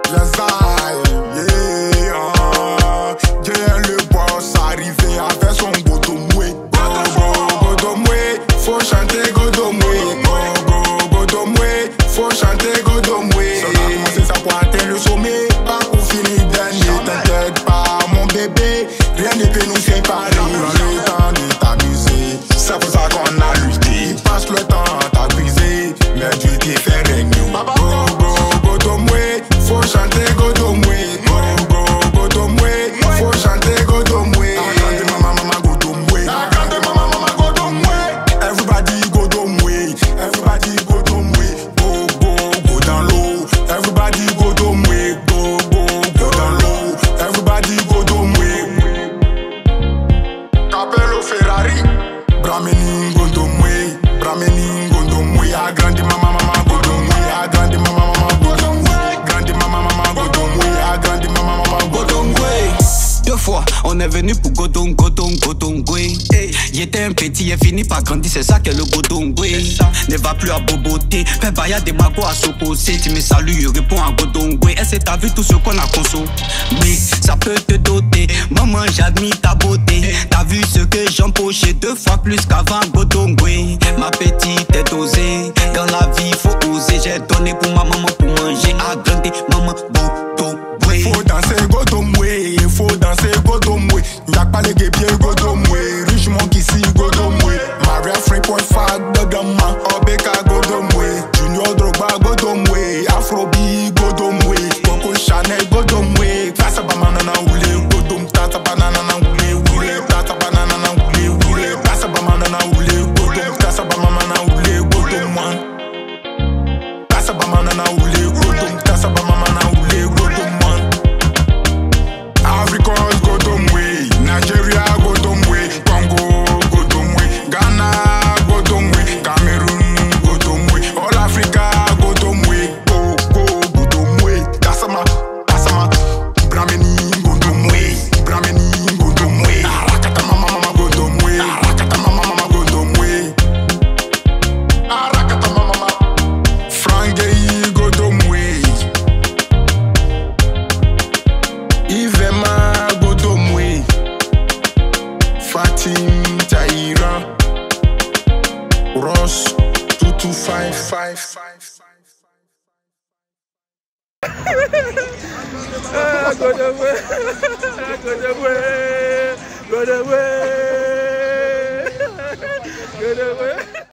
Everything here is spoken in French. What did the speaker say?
le boss arrivé avec son Godomoué. Godomoué, faut chanter Godomoué. Godomoué, faut chanter Godomoué. Ça a commencé ça pour atteindre le sommet, pas pour finir dernier. T'inquiète pas mon bébé, rien ne peut nous séparer. Prends le temps de t'amuser, c'est pour ça qu'on a lutté. Passe le temps à t'abuser, mais Dieu t'y fait régner. Godomoué, faut chanter Godomoué. Godomoué, faut chanter Godomoué. Mama Godomoué. Everybody Godomoué. Everybody Godomoué. Go dans l'eau. Everybody Godomoué. Go dans l'eau. Everybody Godomoué. Capello Ferrari. Brameni Godomoué. Brameni Godomoué. Agrandi mama Godomoué. Agrandi mama Godomoué. Agrandi mama Godomoué. Agrandi mama Godomoué. Deux fois, on est venu pour Godomoué. Il était un petit, il est fini par grandir, c'est ça qu'est le Godomoué. Ne va plus à boboter, fais baya des magos à s'opposer. Tu me salues, je réponds à Godomoué. Est-ce que t'as vu tout ce qu'on a consommé? Ça peut te doter, maman j'admire ta beauté. T'as vu ce que j'empochais 2 fois plus qu'avant Godomoué. Ma petite est osée, dans la vie faut oser. J'ai donné pour ma maman pour manger, agrandir maman Godomoué. Faut danser Godomoué, faut danser Godomoué. Y'a pas les guépiers Godomoué, richement qu'ici Godomoué. Maria Free.5 de Gama, Obeka Godomoué. Junior Drogba Godomoué, Afrobi Godomoué. Coco Chanel Godomoué. Tassa banana oulé, Godom, tassa banana oulé, oulé, tassa banana oulé, oulé, tassa banana oulé, Godom, tassa banana oulé, Godom, tassa banana oulé, Godom, tassa banana oulé, Godom. Africa's Godomoué, Nigeria Godomoué, Congo Godomoué, Ghana Godomoué, Cameroun Godomoué, All Africa Godomoué, Godomoué, Kasama, Brameni Godomoué, Arakata mama Godomoué, Arakata mama, Frangei Godomoué. Ivema Godomoué, Fatim Taïra, Ross 2255. Godomoué.